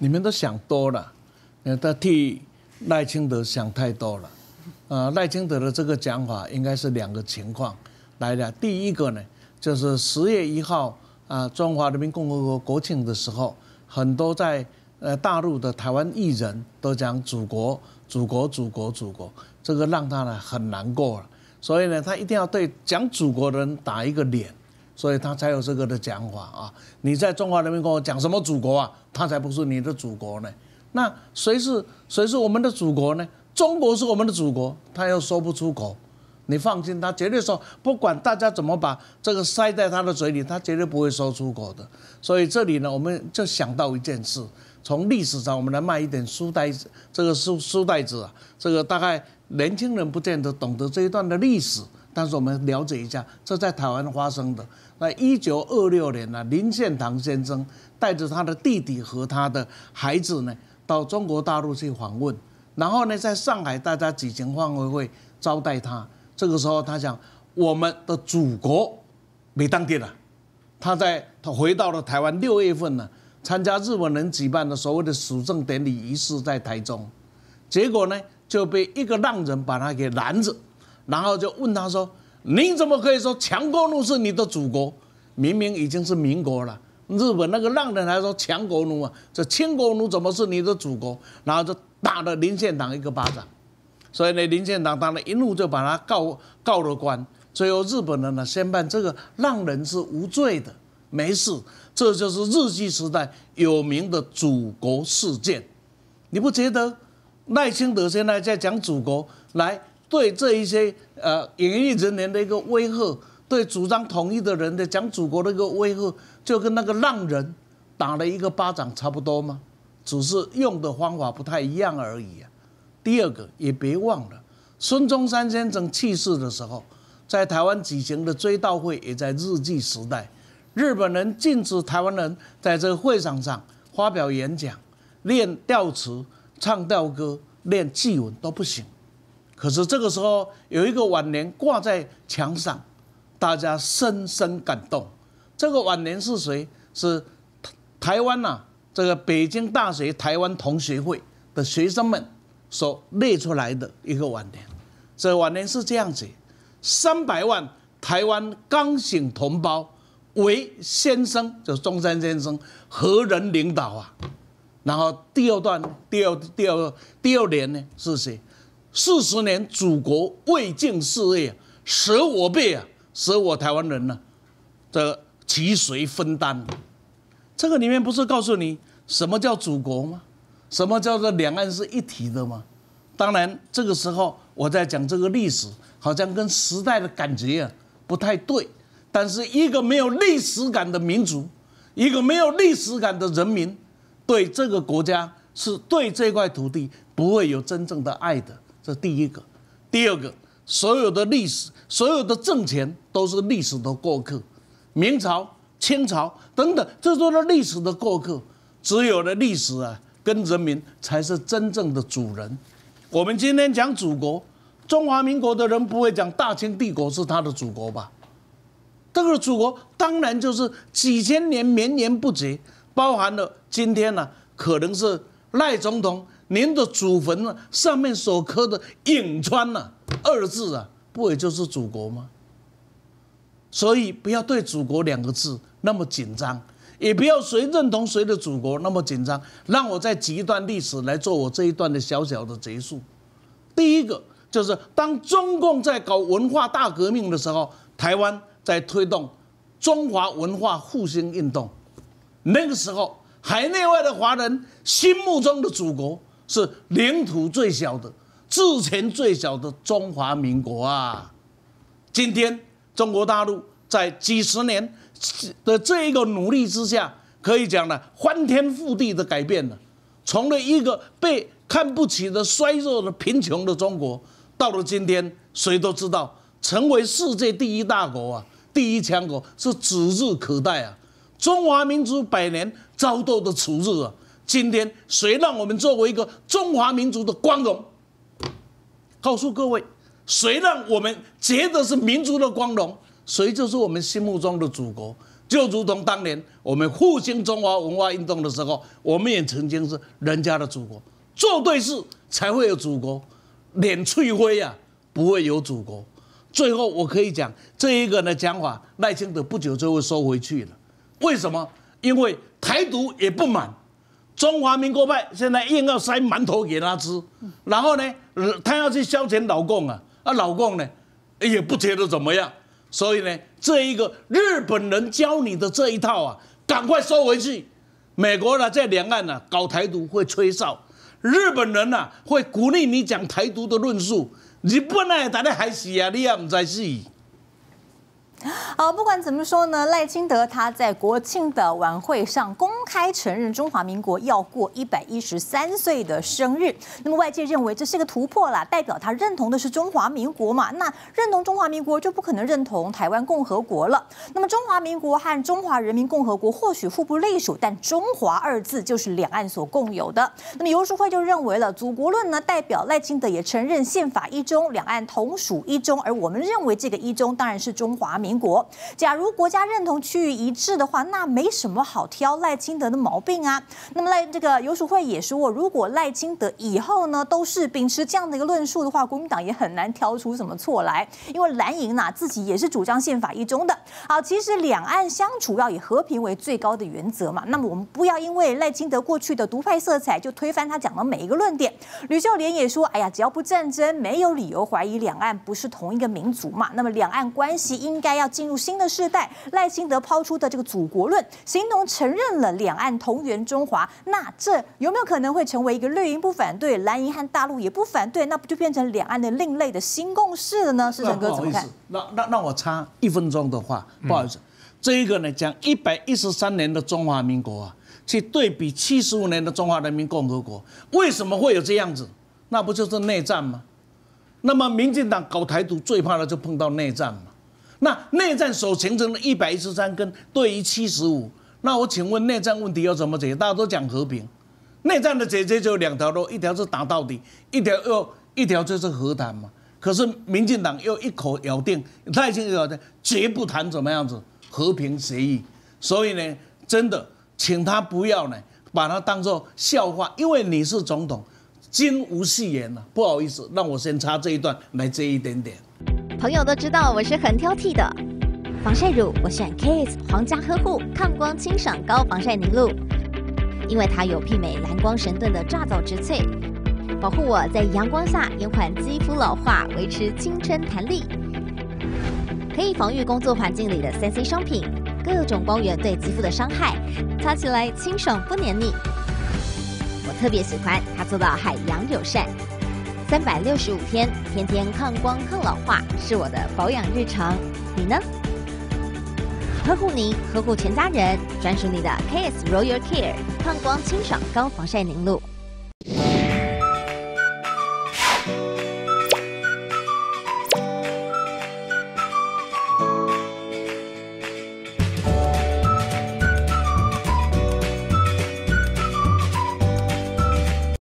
你们都想多了，他替赖清德想太多了。赖清德的这个讲法应该是2个情况来的。第一个呢，就是10月1号中华人民共和国国庆的时候，很多在大陆的台湾艺人都讲祖国、祖国、祖国、祖国，这个让他呢很难过了。所以呢，他一定要对讲祖国的人打一个脸。所以他才有这个的讲法啊！你在中华人民共和国讲什么祖国啊？他才不是你的祖国呢。那谁是我们的祖国呢？中国是我们的祖国，他又说不出口。你放心，他绝对说，不管大家怎么把这个塞在他的嘴里，他绝对不会说出口的。所以这里呢，我们就想到一件事：从历史上，我们来卖一点书袋子，这个书袋子啊，这个大概年轻人不见得懂得这一段的历史。但是我们了解一下，这在台湾发生的。那1926年呢，林献堂先生带着他的弟弟和他的孩子呢，到中国大陆去访问，然后呢，在上海大家举行欢迎会招待他。这个时候他讲，我们的祖国没当地了。他回到了台湾6月份呢，参加日本人举办的所谓的属政典礼仪式在台中，结果呢就被一个浪人把他给拦着。然后就问他说：“你怎么可以说强国奴是你的祖国？明明已经是民国了。”日本那个浪人还说强国奴啊，这清国奴怎么是你的祖国？然后就打了林献堂一个巴掌。所以呢，林献堂当然一怒就把他告了官。最后日本人呢宣判这个浪人是无罪的，没事。这就是日据时代有名的祖国事件。你不觉得赖清德现在在讲祖国来？对这一些演艺人员的一个威吓，对主张统一的人的讲祖国的一个威吓，就跟那个浪人打了一个巴掌差不多吗？只是用的方法不太一样而已啊。第二个，也别忘了，孙中山先生去世的时候，在台湾举行的追悼会也在日据时代，日本人禁止台湾人在这个会场上发表演讲、练调词、唱调歌、练祭文都不行。可是这个时候有一个挽联挂在墙上，大家深深感动。这个挽联是谁？是台湾这个北京大学台湾同学会的学生们所列出来的一个挽联。这个挽联是这样子：300万台湾刚醒同胞为先生，就是中山先生何人领导啊？然后第二联呢是谁？40年祖国未尽事业，舍我辈舍我台湾人这其谁分担？这个里面不是告诉你什么叫祖国吗？什么叫做两岸是一体的吗？当然，这个时候我在讲这个历史，好像跟时代的感觉不太对。但是一个没有历史感的民族，一个没有历史感的人民，对这个国家是对这块土地不会有真正的爱的。这第一个。第二个，所有的历史，所有的政权都是历史的过客，明朝、清朝等等，这都是历史的过客。只有了历史跟人民才是真正的主人。我们今天讲祖国，中华民国的人不会讲大清帝国是他的祖国吧？这个祖国当然就是几千年绵延不绝，包含了今天可能是赖总统您的祖坟上面所刻的颍川2字不也就是祖国吗？所以不要对祖国2个字那么紧张，也不要谁认同谁的祖国那么紧张。让我再举一段历史来做我这一段的小小的结束。第一个就是当中共在搞文化大革命的时候，台湾在推动中华文化复兴运动，那个时候海内外的华人心目中的祖国是领土最小的、治权最小的中华民国啊！今天中国大陆在几十年的这一个努力之下，可以讲翻天覆地的改变了。从了一个被看不起的衰弱的贫穷的中国，到了今天，谁都知道，成为世界第一大国第一强国是指日可待中华民族100年遭斗的楚日今天谁让我们作为一个中华民族的光荣？告诉各位，谁让我们觉得是民族的光荣，谁就是我们心目中的祖国。 就如同当年我们复兴中华文化运动的时候，我们也曾经是人家的祖国，做对事才会有祖国，脸翠灰啊，不会有祖国。最后我可以讲这一个呢讲法，赖清德不久就会收回去了。为什么？因为台独也不满。中华民国派现在硬要塞馒头给他吃，然后呢，他要去消遣老共啊，老共呢也不觉得怎么样，所以呢，这一个日本人教你的这一套啊，赶快收回去。美国呢在两岸呢搞台独会吹哨，日本人呢会鼓励你讲台独的论述，日本人大家还死啊，你也唔知死。 好，不管怎么说呢，赖清德他在国庆的晚会上公开承认中华民国要过113岁的生日。那么外界认为这是个突破啦，代表他认同的是中华民国嘛？那认同中华民国就不可能认同台湾共和国了。那么中华民国和中华人民共和国或许互不隶属，但中华二字就是两岸所共有的。那么游淑慧就认为了，祖国论呢代表赖清德也承认宪法一中，两岸同属一中，而我们认为这个一中当然是中华民国。假如国家认同区域一致的话，那没什么好挑赖清德的毛病啊。那么这个游淑慧也说，如果赖清德以后呢都是秉持这样的一个论述的话，国民党也很难挑出什么错来，因为蓝营呢自己也是主张宪法一中的。好，其实两岸相处要以和平为最高的原则嘛。那么我们不要因为赖清德过去的独派色彩就推翻他讲的每一个论点。吕秀莲也说，哎呀，只要不战争，没有理由怀疑两岸不是同一个民族嘛。那么两岸关系应该要进入新的世代，赖清德抛出的这个祖国论，形同承认了两岸同源中华。那这有没有可能会成为一个绿营不反对，蓝营和大陆也不反对，那不就变成两岸的另类的新共识了呢？世成哥怎么看？ 让我插1分钟的话，不好意思，这一个呢讲113年的中华民国啊，去对比75年的中华人民共和国，为什么会有这样子？那不就是内战吗？那么民进党搞台独最怕的就碰到内战嘛。那内战所形成的113跟对于75，那我请问内战问题要怎么解决？大家都讲和平，内战的解决就有2条路，一条是打到底，一条就是和谈嘛。可是民进党又一口咬定，赖清德咬定绝不谈怎么样子和平协议，所以呢，真的请他不要呢把它当作笑话，因为你是总统，今无戏言了。不好意思，让我先插这一段来接一点点。 朋友都知道我是很挑剔的，防晒乳我选 KISS 皇家呵护抗光清爽高防晒凝露，因为它有媲美蓝光神盾的皂质萃，保护我在阳光下延缓肌肤老化，维持青春弹力，可以防御工作环境里的3C 商品各种光源对肌肤的伤害，擦起来清爽不黏腻。我特别喜欢它做到海洋友善。365天，天天抗光抗老化，是我的保养日常。你呢？呵护您，呵护全家人，专属你的 KISS Royal Care 抗光清爽高防晒凝露。